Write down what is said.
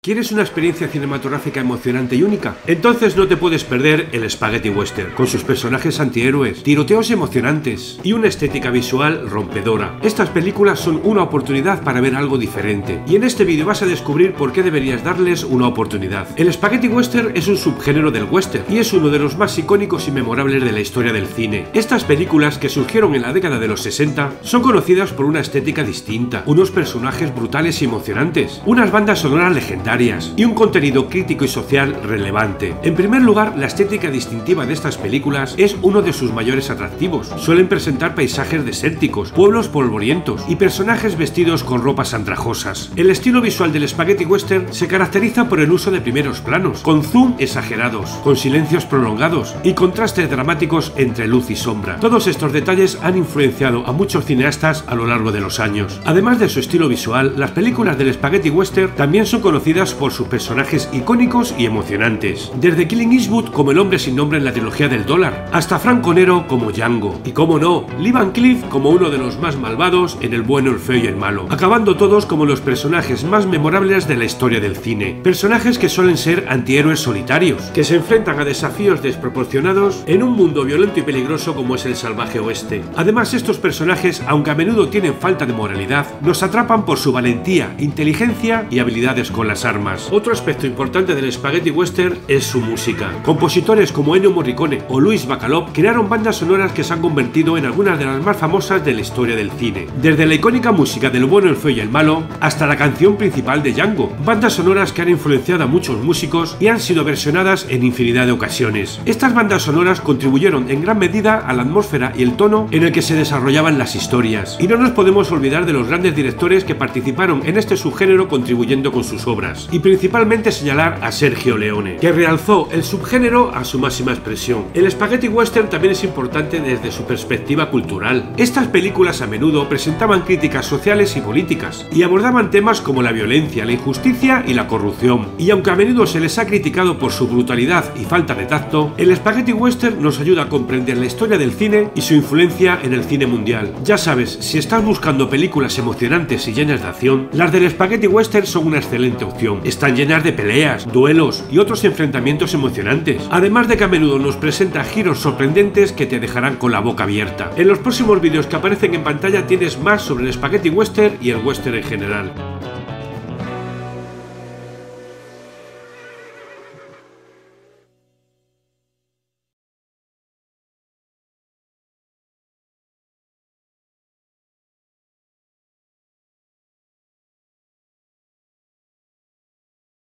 ¿Quieres una experiencia cinematográfica emocionante y única? Entonces no te puedes perder el Spaghetti Western, con sus personajes antihéroes, tiroteos emocionantes y una estética visual rompedora. Estas películas son una oportunidad para ver algo diferente, y en este vídeo vas a descubrir por qué deberías darles una oportunidad. El Spaghetti Western es un subgénero del western, y es uno de los más icónicos y memorables de la historia del cine. Estas películas, que surgieron en la década de los 60, son conocidas por una estética distinta, unos personajes brutales y emocionantes, unas bandas sonoras legendarias, y un contenido crítico y social relevante. En primer lugar, la estética distintiva de estas películas es uno de sus mayores atractivos. Suelen presentar paisajes desérticos, pueblos polvorientos y personajes vestidos con ropas andrajosas. El estilo visual del Spaghetti Western se caracteriza por el uso de primeros planos, con zoom exagerados, con silencios prolongados y contrastes dramáticos entre luz y sombra. Todos estos detalles han influenciado a muchos cineastas a lo largo de los años. Además de su estilo visual, las películas del Spaghetti Western también son conocidas por sus personajes icónicos y emocionantes, desde Clint Eastwood como el hombre sin nombre en la trilogía del dólar, hasta Franco Nero como Django, y como no, Lee Van Cleef como uno de los más malvados en El bueno, el feo y el malo, acabando todos como los personajes más memorables de la historia del cine. Personajes que suelen ser antihéroes solitarios, que se enfrentan a desafíos desproporcionados en un mundo violento y peligroso como es el salvaje oeste. Además, estos personajes, aunque a menudo tienen falta de moralidad, nos atrapan por su valentía, inteligencia y habilidades con las armas. Otro aspecto importante del Spaghetti Western es su música. Compositores como Ennio Morricone o Louis Bacalov crearon bandas sonoras que se han convertido en algunas de las más famosas de la historia del cine. Desde la icónica música del bueno, el feo y el malo, hasta la canción principal de Django, bandas sonoras que han influenciado a muchos músicos y han sido versionadas en infinidad de ocasiones. Estas bandas sonoras contribuyeron en gran medida a la atmósfera y el tono en el que se desarrollaban las historias. Y no nos podemos olvidar de los grandes directores que participaron en este subgénero contribuyendo con sus obras. Y principalmente señalar a Sergio Leone, que realzó el subgénero a su máxima expresión. El Spaghetti Western también es importante desde su perspectiva cultural. Estas películas a menudo presentaban críticas sociales y políticas, y abordaban temas como la violencia, la injusticia y la corrupción. Y aunque a menudo se les ha criticado por su brutalidad y falta de tacto, el Spaghetti Western nos ayuda a comprender la historia del cine y su influencia en el cine mundial. Ya sabes, si estás buscando películas emocionantes y llenas de acción, las del Spaghetti Western son una excelente opción. Están llenas de peleas, duelos y otros enfrentamientos emocionantes, además de que a menudo nos presenta giros sorprendentes que te dejarán con la boca abierta. En los próximos vídeos que aparecen en pantalla tienes más sobre el Spaghetti Western y el western en general.